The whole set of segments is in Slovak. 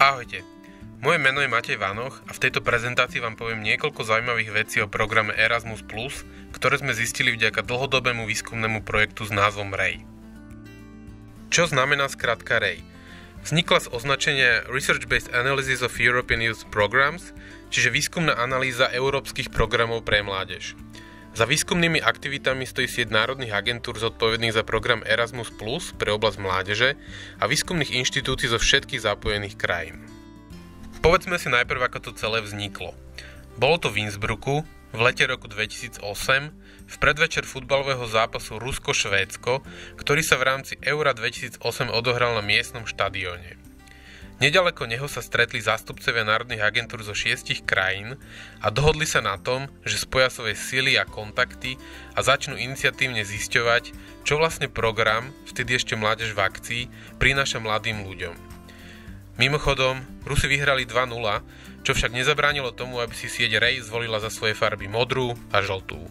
Ahojte, moje meno je Matej Vanoch a v tejto prezentácii vám poviem niekoľko zaujímavých vecí o programe Erasmus+, ktoré sme zistili vďaka dlhodobému výskumnému projektu s názvom REY. Čo znamená skratka REY? Vznikla z označenia Research-Based Analysis of European Youth Programs, čiže výskumná analýza európskych programov pre mládež. Za výskumnými aktivitami stojí sieť národných agentúr zodpovedných za program Erasmus+ pre oblasť mládeže a výskumných inštitúcií zo všetkých zapojených krajín. Povedzme si najprv, ako to celé vzniklo. Bolo to v Innsbrucku v lete roku 2008 v predvečer futbalového zápasu Rusko-Švédsko, ktorý sa v rámci Eura 2008 odohral na miestnom štadióne. Neďaleko neho sa stretli zástupcovia národných agentúr zo 6 krajín a dohodli sa na tom, že spoja svoje sily a kontakty a začnú iniciatívne zisťovať, čo vlastne program, vtedy ešte Mládež v akcii, prináša mladým ľuďom. Mimochodom, Rusi vyhrali 2-0, čo však nezabránilo tomu, aby si sieť REY zvolila za svoje farby modrú a žltú.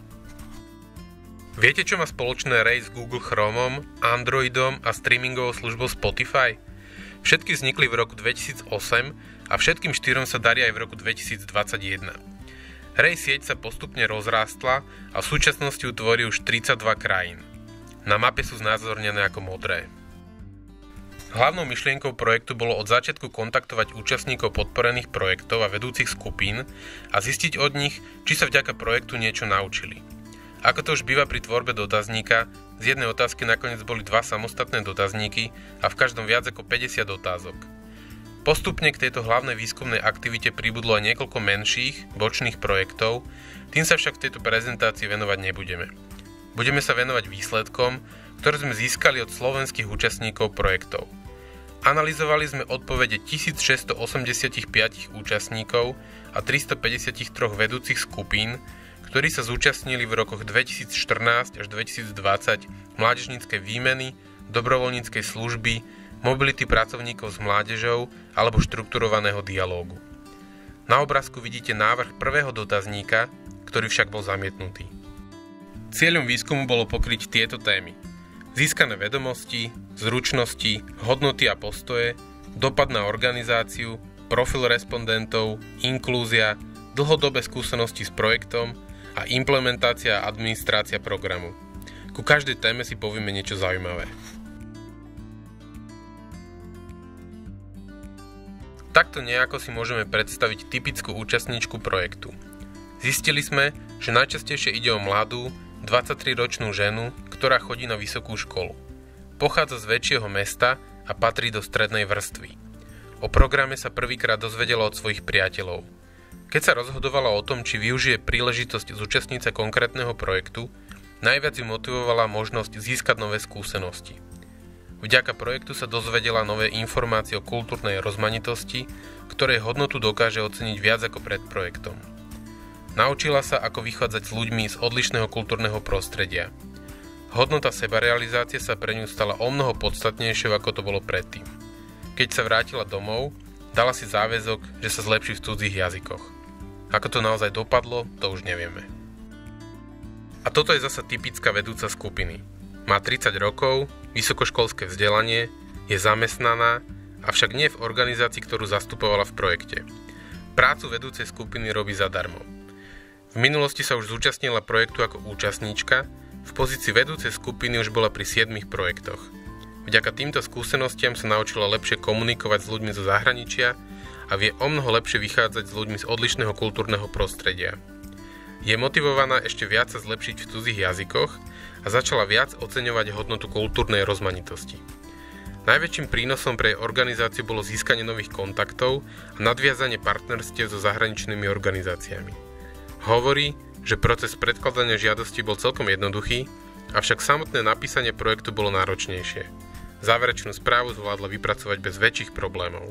Viete, čo má spoločné REY s Google Chromom, Androidom a streamingovou službou Spotify? Všetky vznikli v roku 2008 a všetkým štyrom sa darí aj v roku 2021. REY sieť sa postupne rozrástla a v súčasnosti ju tvorí už 32 krajín. Na mape sú znázornené ako modré. Hlavnou myšlienkou projektu bolo od začiatku kontaktovať účastníkov podporených projektov a vedúcich skupín a zistiť od nich, či sa vďaka projektu niečo naučili. Ako to už býva pri tvorbe dotazníka, z jednej otázky nakoniec boli 2 samostatné dotazníky a v každom viac ako 50 otázok. Postupne k tejto hlavnej výskumnej aktivite pribudlo aj niekoľko menších, bočných projektov, tým sa však v tejto prezentácii venovať nebudeme. Budeme sa venovať výsledkom, ktoré sme získali od slovenských účastníkov projektov. Analyzovali sme odpovede 1685 účastníkov a 353 vedúcich skupín, ktorí sa zúčastnili v rokoch 2014 až 2020 mládežníckej výmeny, dobrovoľníckej služby, mobility pracovníkov s mládežou alebo štrukturovaného dialógu. Na obrázku vidíte návrh prvého dotazníka, ktorý však bol zamietnutý. Cieľom výskumu bolo pokryť tieto témy: získané vedomosti, zručnosti, hodnoty a postoje, dopad na organizáciu, profil respondentov, inklúzia, dlhodobé skúsenosti s projektom a implementácia a administrácia programu. Ku každej téme si povieme niečo zaujímavé. Takto nejako si môžeme predstaviť typickú účastníčku projektu. Zistili sme, že najčastejšie ide o mladú, 23-ročnú ženu, ktorá chodí na vysokú školu. Pochádza z väčšieho mesta a patrí do strednej vrstvy. O programe sa prvýkrát dozvedela od svojich priateľov. Keď sa rozhodovala o tom, či využije príležitosť zúčastniť sa konkrétneho projektu, najviac ju motivovala možnosť získať nové skúsenosti. Vďaka projektu sa dozvedela nové informácie o kultúrnej rozmanitosti, ktorej hodnotu dokáže oceniť viac ako pred projektom. Naučila sa, ako vychádzať s ľuďmi z odlišného kultúrneho prostredia. Hodnota sebarealizácie sa pre ňu stala omnoho podstatnejšou, ako to bolo predtým. Keď sa vrátila domov, dala si záväzok, že sa zlepší v cudzích jazykoch. Ako to naozaj dopadlo, to už nevieme. A toto je zasa typická vedúca skupiny. Má 30 rokov, vysokoškolské vzdelanie, je zamestnaná, avšak nie v organizácii, ktorú zastupovala v projekte. Prácu vedúcej skupiny robí zadarmo. V minulosti sa už zúčastnila projektu ako účastníčka, v pozícii vedúcej skupiny už bola pri 7 projektoch. Vďaka týmto skúsenostiam sa naučila lepšie komunikovať s ľuďmi zo zahraničia a vie omnoho lepšie vychádzať s ľuďmi z odlišného kultúrneho prostredia. Je motivovaná ešte viac sa zlepšiť v cudzích jazykoch a začala viac oceňovať hodnotu kultúrnej rozmanitosti. Najväčším prínosom pre jej organizáciu bolo získanie nových kontaktov a nadviazanie partnerstiev so zahraničnými organizáciami. Hovorí, že proces predkladania žiadosti bol celkom jednoduchý, avšak samotné napísanie projektu bolo náročnejšie. Záverečnú správu zvládla vypracovať bez väčších problémov.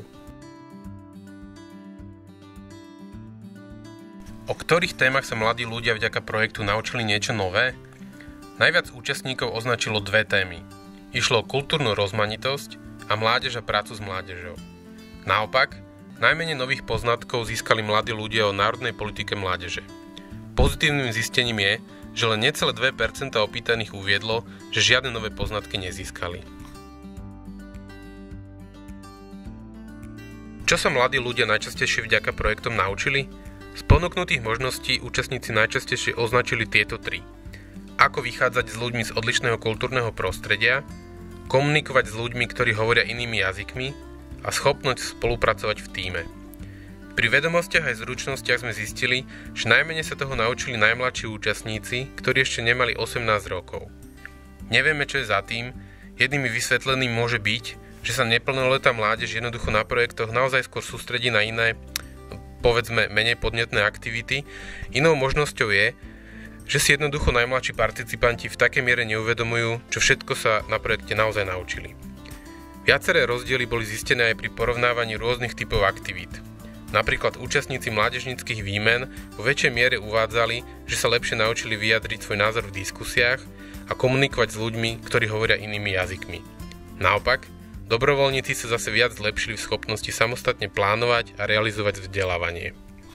O ktorých témach sa mladí ľudia vďaka projektu naučili niečo nové? Najviac účastníkov označilo 2 témy. Išlo o kultúrnu rozmanitosť a mládež a prácu s mládežou. Naopak, najmenej nových poznatkov získali mladí ľudia o národnej politike mládeže. Pozitívnym zistením je, že len necelé 2% opýtaných uviedlo, že žiadne nové poznatky nezískali. Čo Čo sa mladí ľudia najčastejšie vďaka projektom naučili? Z ponúknutých možností účastníci najčastejšie označili tieto 3. Ako vychádzať s ľuďmi z odlišného kultúrneho prostredia, komunikovať s ľuďmi, ktorí hovoria inými jazykmi a schopnosť spolupracovať v tíme. Pri vedomostiach aj zručnostiach sme zistili, že najmenej sa toho naučili najmladší účastníci, ktorí ešte nemali 18 rokov. Nevieme, čo je za tým, jedným vysvetleným môže byť, že sa neplnoletá mládež jednoducho na projektoch naozaj skôr sústredí na iné, povedzme, menej podnetné aktivity. Inou možnosťou je, že si jednoducho najmladší participanti v takej miere neuvedomujú, čo všetko sa na projekte naozaj naučili. Viaceré rozdiely boli zistené aj pri porovnávaní rôznych typov aktivít. Napríklad účastníci mládežníckych výmen vo väčšej miere uvádzali, že sa lepšie naučili vyjadriť svoj názor v diskusiách a komunikovať s ľuďmi, ktorí hovoria inými jazykmi. Naopak, dobrovoľníci sa zase viac zlepšili v schopnosti samostatne plánovať a realizovať vzdelávanie.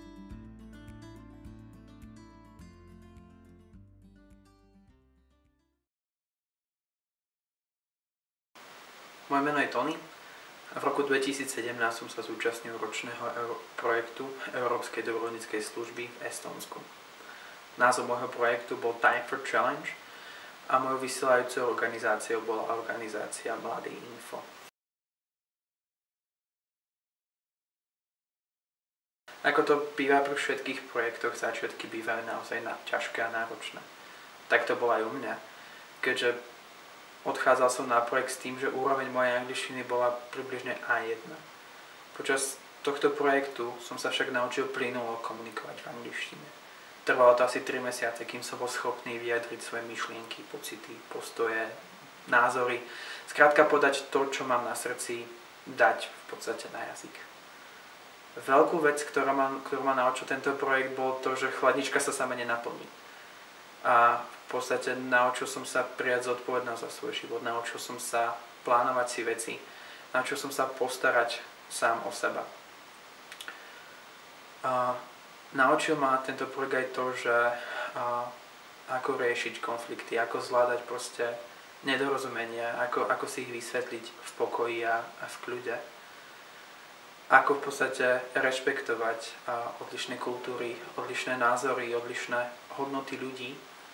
Moje meno je Tony. V roku 2017 som sa zúčastnil ročného projektu Európskej dobrovoľníckej služby v Estónsku. Názov môjho projektu bol Time for Challenge a mojou vysielajúcou organizáciou bola organizácia Mladý Info. Ako to býva pri všetkých projektoch, začiatky bývajú naozaj ťažké a náročné. Tak to bolo aj u mňa, keďže odchádzal som na projekt s tým, že úroveň mojej angličtiny bola približne A1. Počas tohto projektu som sa však naučil plynulo komunikovať v angličtine. Trvalo to asi 3 mesiace, kým som bol schopný vyjadriť svoje myšlienky, pocity, postoje, názory. Skrátka podať to, čo mám na srdci, dať v podstate na jazyk. Veľkú vec, ktorú ma naučil tento projekt, bol to, že chladnička sa sama nenaplní. A v podstate naučil som sa prijať zodpovednosť za svoj život, naučil som sa plánovať si veci, naučil som sa postarať sám o seba. Naučil ma tento projekt aj to, že ako riešiť konflikty, ako zvládať proste nedorozumenia, ako si ich vysvetliť v pokoji a v kľude. Ako v podstate rešpektovať odlišné kultúry, odlišné názory, odlišné hodnoty ľudí.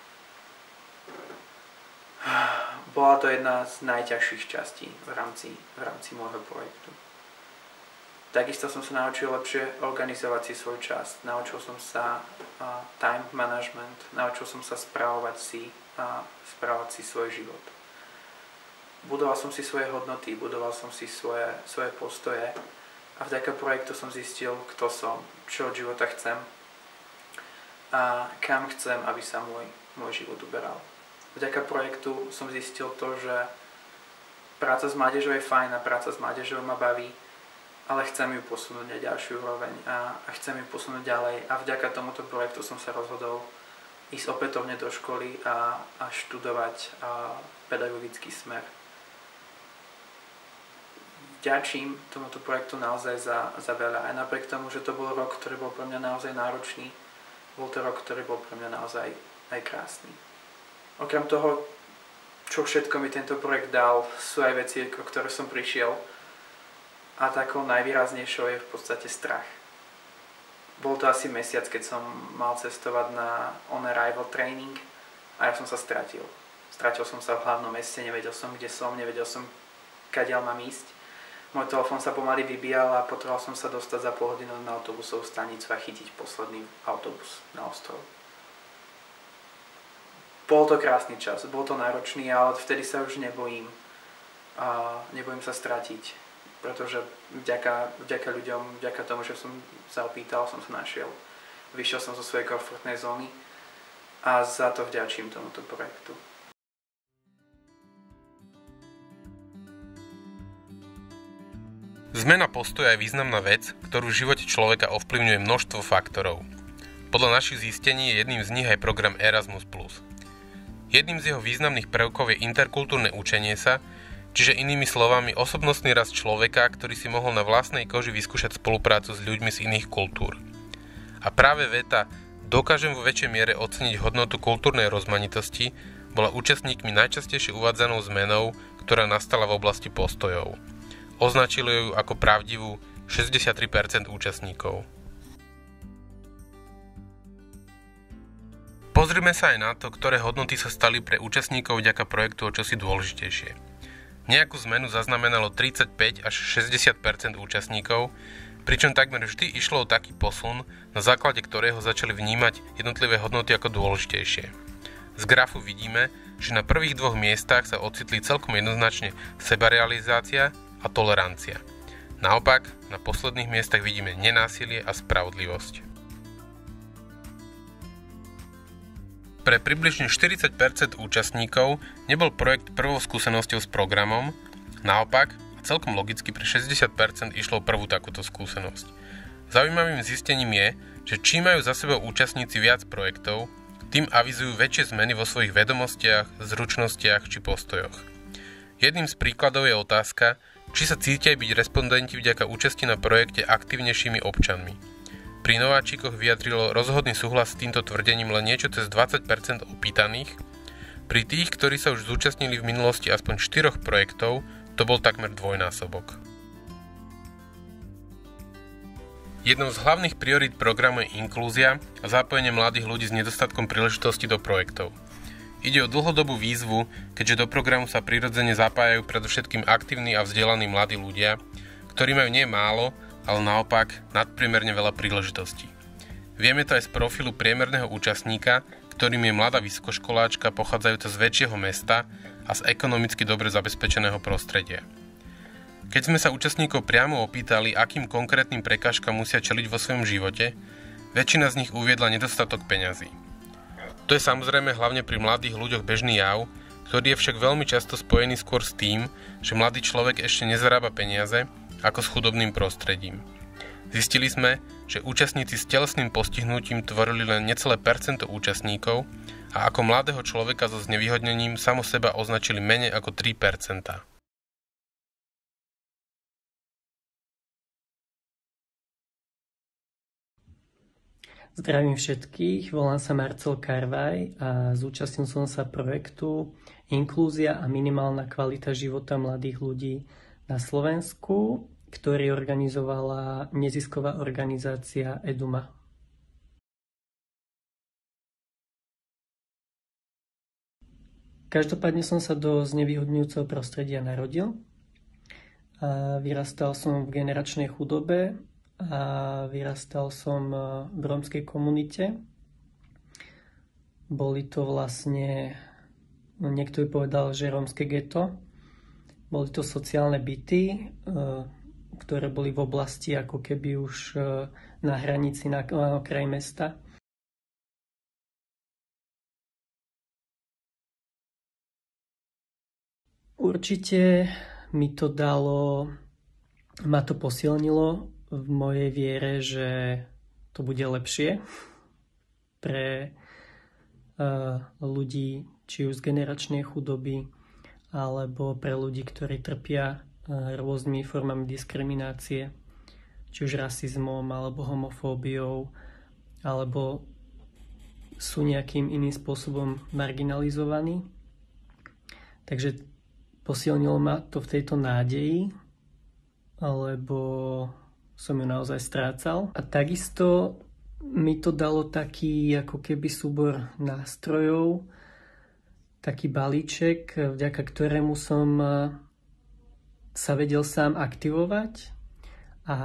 Bola to jedna z najťažších častí v rámci môjho projektu. Takisto som sa naučil lepšie organizovať si svoj čas. Naučil som sa time management, naučil som sa správovať si svoj život. Budoval som si svoje hodnoty, budoval som si svoje postoje a vďaka projektu som zistil, kto som, čo od života chcem a kam chcem, aby sa môj život uberal. Vďaka projektu som zistil to, že práca s mládežou je fajn a práca s mládežou ma baví, ale chcem ju posunúť na ďalšiu úroveň a chcem ju posunúť ďalej. A vďaka tomuto projektu som sa rozhodol ísť opätovne do školy a študovať pedagogický smer. Vďačím tomuto projektu naozaj za veľa. Aj napriek tomu, že to bol rok, ktorý bol pre mňa naozaj náročný, bol to rok, ktorý bol pre mňa naozaj aj krásny. Okrem toho, čo všetko mi tento projekt dal, sú aj veci, o ktoré som prišiel. A takou najvýraznejšou je v podstate strach. Bol to asi mesiac, keď som mal cestovať na on-arrival training a ja som sa stratil. Stratil som sa v hlavnom meste, nevedel som, kde som, nevedel som, kadiaľ mám ísť. Môj telefón sa pomaly vybíjal a potreboval som sa dostať za pol hodinu na autobusovú stanicu a chytiť posledný autobus na ostrov. Bol to krásny čas, bol to náročný, ale vtedy sa už nebojím. Nebojím sa stratiť. Pretože vďaka ľuďom, vďaka tomu, že som sa opýtal, som sa našiel. Vyšiel som zo svojej komfortnej zóny a za to vďačím tomuto projektu. Zmena postoja je významná vec, ktorú v živote človeka ovplyvňuje množstvo faktorov. Podľa našich zistení je jedným z nich aj program Erasmus+. Jedným z jeho významných prvkov je interkultúrne učenie sa, čiže inými slovami osobnostný rast človeka, ktorý si mohol na vlastnej koži vyskúšať spoluprácu s ľuďmi z iných kultúr. A práve veta "dokážem vo väčšej miere oceniť hodnotu kultúrnej rozmanitosti" bola účastníkmi najčastejšie uvádzanou zmenou, ktorá nastala v oblasti postojov. Označili ju ako pravdivú, 63% účastníkov. Pozrime sa aj na to, ktoré hodnoty sa stali pre účastníkov vďaka projektu o čosi dôležitejšie. Nejakú zmenu zaznamenalo 35 až 60% účastníkov, pričom takmer vždy išlo o taký posun, na základe ktorého začali vnímať jednotlivé hodnoty ako dôležitejšie. Z grafu vidíme, že na prvých dvoch miestach sa ocitli celkom jednoznačne sebarealizácia a tolerancia. Naopak, na posledných miestach vidíme nenásilie a spravodlivosť. Pre približne 40% účastníkov nebol projekt prvou skúsenosťou s programom, naopak, a celkom logicky pre 60% išlo o prvú takúto skúsenosť. Zaujímavým zistením je, že čím majú za sebou účastníci viac projektov, tým avizujú väčšie zmeny vo svojich vedomostiach, zručnostiach či postojoch. Jedným z príkladov je otázka, či sa cítia byť respondenti vďaka účasti na projekte aktívnejšími občanmi. Pri nováčikoch vyjadrilo rozhodný súhlas s týmto tvrdením len niečo cez 20% opýtaných. Pri tých, ktorí sa už zúčastnili v minulosti aspoň 4 projektov, to bol takmer dvojnásobok. Jednou z hlavných priorít programu je inklúzia a zapojenie mladých ľudí s nedostatkom príležitosti do projektov. Ide o dlhodobú výzvu, keďže do programu sa prirodzene zapájajú predovšetkým aktívni a vzdelaní mladí ľudia, ktorí majú nie málo, ale naopak nadpriemerne veľa príležitostí. Vieme to aj z profilu priemerného účastníka, ktorým je mladá vysokoškoláčka pochádzajúca z väčšieho mesta a z ekonomicky dobre zabezpečeného prostredia. Keď sme sa účastníkov priamo opýtali, akým konkrétnym prekážkam musia čeliť vo svojom živote, väčšina z nich uviedla nedostatok peňazí. To je samozrejme hlavne pri mladých ľuďoch bežný jav, ktorý je však veľmi často spojený skôr s tým, že mladý človek ešte nezarába peniaze, ako s chudobným prostredím. Zistili sme, že účastníci s telesným postihnutím tvorili len necelé percento účastníkov a ako mladého človeka so znevýhodnením samo seba označili menej ako 3%. Zdravím všetkých, volám sa Marcel Karvaj a zúčastnil som sa projektu Inklúzia a minimálna kvalita života mladých ľudí na Slovensku, ktorý organizovala nezisková organizácia Eduma. Každopádne som sa do znevýhodňujúceho prostredia narodil. Vyrastal som v generačnej chudobe a vyrastal som v rómskej komunite. Boli to vlastne, niekto by povedal, že rómske geto. Boli to sociálne byty, ktoré boli v oblasti ako keby už na hranici, na okraji mesta. Určite ma to posilnilo v mojej viere, že to bude lepšie pre ľudí, či už z generačnej chudoby, alebo pre ľudí, ktorí trpia rôznymi formami diskriminácie, či už rasizmom, alebo homofóbiou, alebo sú nejakým iným spôsobom marginalizovaní. Takže posilnilo ma to v tejto nádeji, lebo som ju naozaj strácal. A takisto mi to dalo taký ako keby súbor nástrojov, taký balíček, vďaka ktorému som sa vedel sám aktivovať a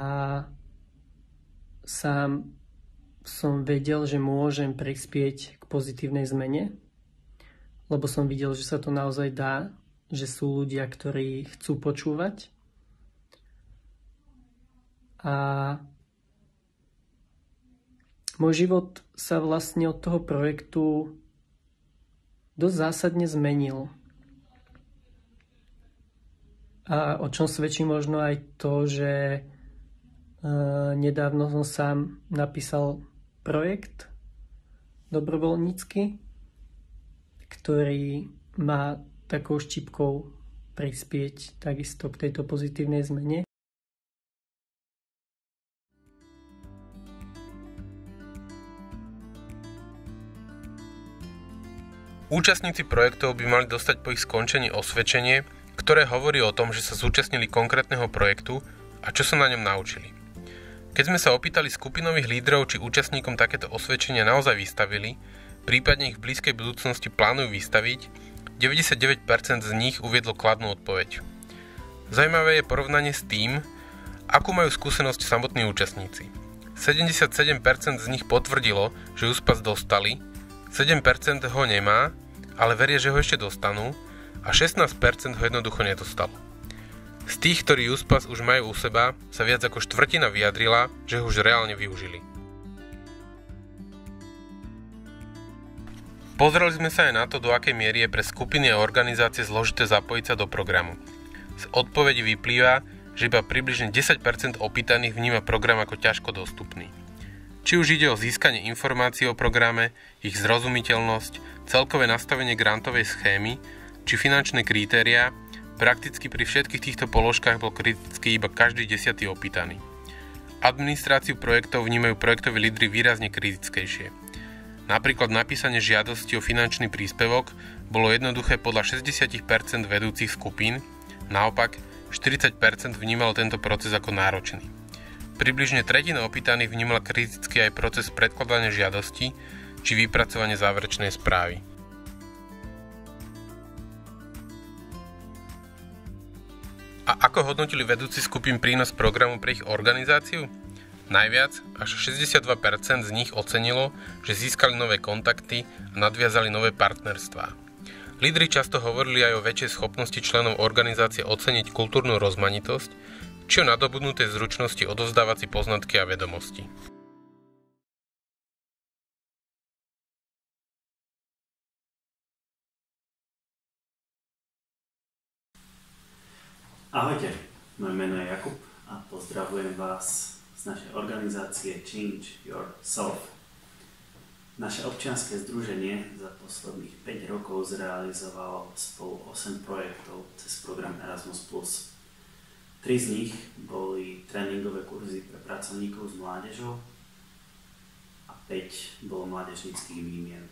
sám som vedel, že môžem prispieť k pozitívnej zmene, lebo som videl, že sa to naozaj dá, že sú ľudia, ktorí chcú počúvať. A môj život sa vlastne od toho projektu dosť zásadne zmenil. A o čom svedčí možno aj to, že nedávno som sám napísal projekt dobrovoľnícky, ktorý má takou štipkou prispieť takisto k tejto pozitívnej zmene. Účastníci projektov by mali dostať po ich skončení osvedčenie, ktoré hovorí o tom, že sa zúčastnili konkrétneho projektu a čo sa na ňom naučili. Keď sme sa opýtali skupinových lídrov, či účastníkom takéto osvedčenia naozaj vystavili, prípadne ich v blízkej budúcnosti plánujú vystaviť, 99% z nich uviedlo kladnú odpoveď. Zajímavé je porovnanie s tým, akú majú skúsenosť samotní účastníci. 77% z nich potvrdilo, že USPAS dostali, 7% ho nemá, ale veria, že ho ešte dostanú a 16% ho jednoducho nedostalo. Z tých, ktorí USPAS už majú u seba, sa viac ako štvrtina vyjadrila, že ho už reálne využili. Pozreli sme sa aj na to, do akej miery je pre skupiny a organizácie zložité zapojiť sa do programu. Z odpovedí vyplýva, že iba približne 10% opýtaných vníma program ako ťažko dostupný. Či už ide o získanie informácií o programe, ich zrozumiteľnosť, celkové nastavenie grantovej schémy, či finančné kritériá, prakticky pri všetkých týchto položkách bol kritický iba každý 10. opýtaný. Administráciu projektov vnímajú projektoví lídri výrazne kritickejšie. Napríklad napísanie žiadosti o finančný príspevok bolo jednoduché podľa 60% vedúcich skupín, naopak 40% vnímalo tento proces ako náročný. Približne tretina opýtaných vnímala kriticky aj proces predkladania žiadosti či vypracovanie záverečnej správy. A ako hodnotili vedúci skupín prínos programu pre ich organizáciu? Najviac, až 62% z nich ocenilo, že získali nové kontakty a nadviazali nové partnerstvá. Lídri často hovorili aj o väčšej schopnosti členov organizácie oceniť kultúrnu rozmanitosť, či o nadobudnuté zručnosti odovzdávať si poznatky a vedomosti. Ahojte, moje meno je Jakub a pozdravujem vás z našej organizácie Change Yourself. Naše občianske združenie za posledných 5 rokov zrealizovalo spolu 8 projektov cez program Erasmus+. 3 z nich boli tréningové kurzy pre pracovníkov s mládežou a 5 bolo mládežníckych výmien.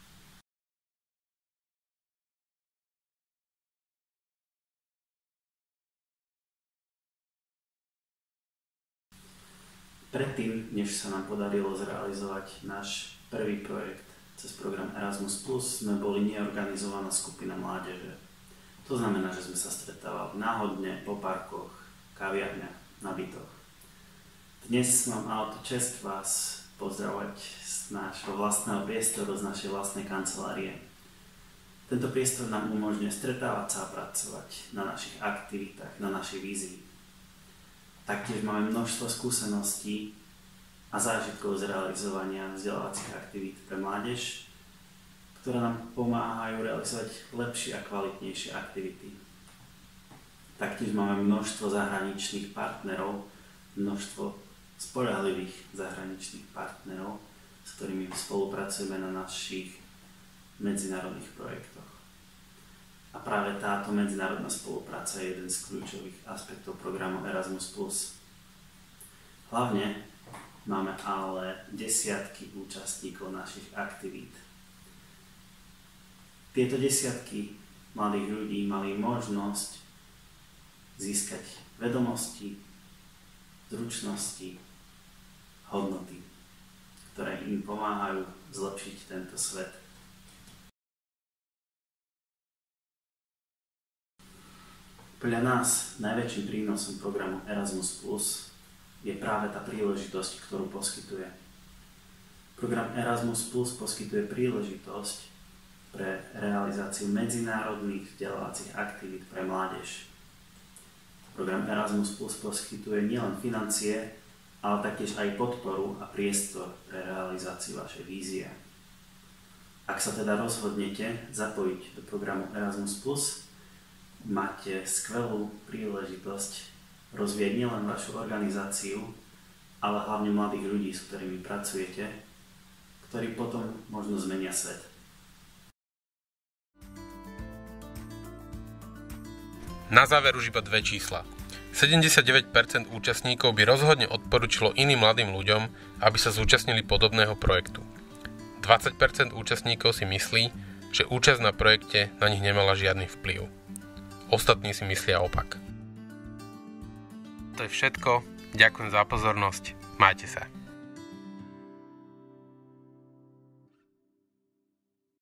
Predtým, než sa nám podarilo zrealizovať náš prvý projekt cez program Erasmus+, sme boli neorganizovaná skupina mládeže. To znamená, že sme sa stretávali náhodne po parkoch, kaviarniach, na bytoch. Dnes mám ale tú česť vás pozdravovať z nášho vlastného priestoru, z našej vlastnej kancelárie. Tento priestor nám umožňuje stretávať sa a pracovať na našich aktivitách, na našej vízii. Taktiež máme množstvo skúseností a zážitkov z realizovania vzdelávacích aktivít pre mládež, ktoré nám pomáhajú realizovať lepšie a kvalitnejšie aktivity. Taktiež máme množstvo zahraničných partnerov, množstvo spoľahlivých zahraničných partnerov, s ktorými spolupracujeme na našich medzinárodných projektoch. A práve táto medzinárodná spolupráca je jeden z kľúčových aspektov programu Erasmus+. Hlavne máme ale desiatky účastníkov našich aktivít. Tieto desiatky mladých ľudí mali možnosť získať vedomosti, zručnosti, hodnoty, ktoré im pomáhajú zlepšiť tento svet. Podľa nás najväčším prínosom programu Erasmus+ je práve tá príležitosť, ktorú poskytuje. Program Erasmus+ poskytuje príležitosť pre realizáciu medzinárodných vzdelávacích aktivít pre mládež. Program Erasmus+ poskytuje nielen financie, ale taktiež aj podporu a priestor pre realizáciu vašej vízie. Ak sa teda rozhodnete zapojiť do programu Erasmus+, máte skvelú príležitosť rozvíjať nielen vašu organizáciu, ale hlavne mladých ľudí, s ktorými pracujete, ktorí potom možno zmenia svet. Na záver už iba 2 čísla. 79% účastníkov by rozhodne odporučilo iným mladým ľuďom, aby sa zúčastnili podobného projektu. 20% účastníkov si myslí, že účasť na projekte na nich nemala žiadny vplyv. Ostatní si myslia opak. To je všetko. Ďakujem za pozornosť. Majte sa.